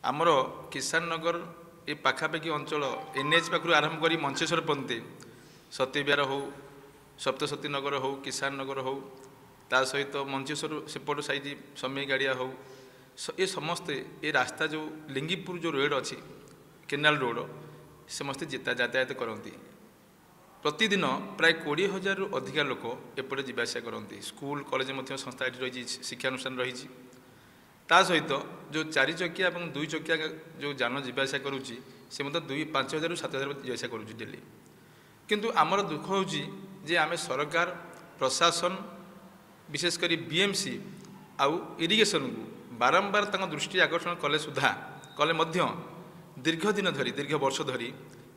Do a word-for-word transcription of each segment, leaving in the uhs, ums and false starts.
आमर किसान नगर ये पाखापाखि अंचल एनएच पाखु आरंभ कर मंचेश्वर पंते सत्यविहार हो सप्तशती नगर हो किसान नगर हो ता सहित मंचेश्वर सेपट साइड समय गाड़िया हो ये समस्ते ये रास्ता जो लिंगीपुर जो रोड अच्छी केनाल रोड समस्ते यातायात करती प्रतिदिन प्राय कोड़े हजार अधिका लोक एपटे जावासा करती स्कूल कॉलेज संस्था ये रही शिक्षानुष्ठान रही ता सहित जो चारि चकिया और दुई चकिया जो जान जावासा करुँची से मतलब दुई पाँच हजार सात हजार जावासा करुँची डेली किंतु आमर दुख हूँ जे आम सरकार प्रशासन विशेषकर बीएमसी आउ इरिगेशन को बारंबार तक दृष्टि आकर्षण कले सुधा कले मध्य दीर्घ दिन धरी दीर्घ वर्ष धरी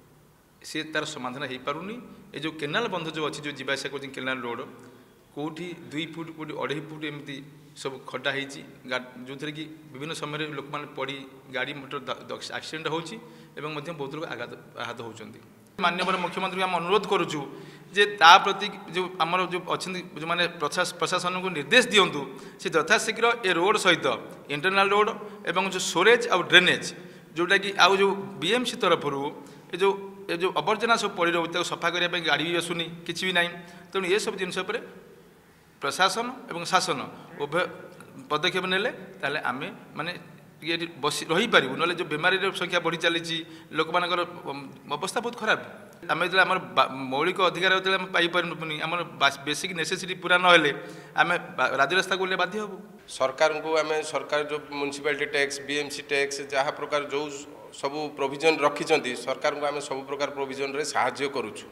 सी तार समाधान हो पारुनी ये जो केनाल बंध जो अच्छी जो जावासा कर केनाल रोड कौटी दुई फुट कौटी अढ़ाई फुट एमती सब खड्डा होती जो थे कि विभिन्न समय लोक मैंने पड़ी गाड़ी मोटर एक्सीडेंट होची बहुत लोग आघात आहत होती माननीय मुख्यमंत्री आम अनुरोध करुचु जे ता प्रति जो आमर जो अच्छा जो मैंने प्रशासन को निर्देश दिंतु से यथाशीघ्र ए रोड सहित इंटरनाल रोड एवं जो स्टोरेज आउ ड्रेनेज जोटा कि आउ जो बीएमसी तरफ ये जो ये जो अवर्जना सब पड़ी रोचे सफा करने गाड़ी भी आसुनी किसी भी ना तेणु ये सब जिन प्रशासन एवं शासन उभय पदक्षेप नेले ताले आमे माने ये बस रही पारू ना जो बेमारी संख्या बढ़ी चली लोक मान अवस्था बहुत खराब आम जो आम मौलिक अधिकार जो पाइपारूनी आम बेसिक नेसेसिटी पूरा नहेले आम राजरास्ता को बाध्य हबू सरकार को आम सरकार जो म्युनिसिपालिटी टैक्स बीएमसी टैक्स जहाँ प्रकार जो सब प्रोविजन रखी सरकार को आम सब प्रकार प्रोविजन रे साहाय्य करुचु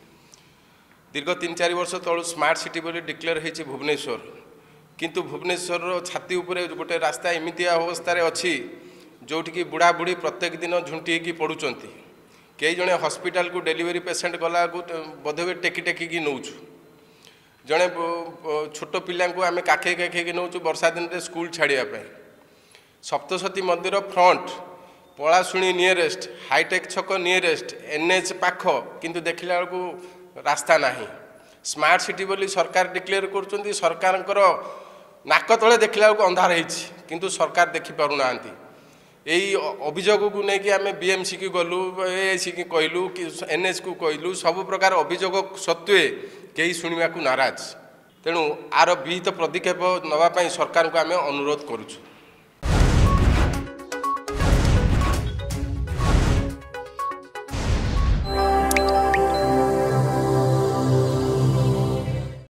दीर्घ तीन चार वर्ष तलू स्मार्ट सिटी बोली डिक्लेयर होती भुवनेश्वर किंतु भुवनेश्वर छाती उपरे गोटे रास्ता एमती अवस्था अच्छी जोटि बुढ़ा बुढ़ी प्रत्येक दिन झुंटी पड़ुंट कई जड़े हॉस्पिटल को डेलीवरी पेसेंट गला बोधे टेकी टेकिकी नौचु जड़े छोट पिला आम काखे काखे नौचु वर्षा दिन में स्कूल छाड़ापी सप्तशती मंदिर फ्रंट पलाशुणी नियरेस्ट हाईटेक छक नियरेस्ट एनएच पाख किंतु देखला बेलू रास्ता नहीं स्मार्ट सिटी बोली सरकार डिक्लेयर कर सरकार नाक तले देखला बेलू अंधार किंतु सरकार देखिपारूना यही अभियोग को लेकिन आम बीएमसी की गलु एसी की कहलु कि एनएच को कहलु सब प्रकार अभियोग सत्वे कई शुणा नाराज तेणु आर विहित पदक्षेप नापी सरकार को आम अनुरोध करुचु।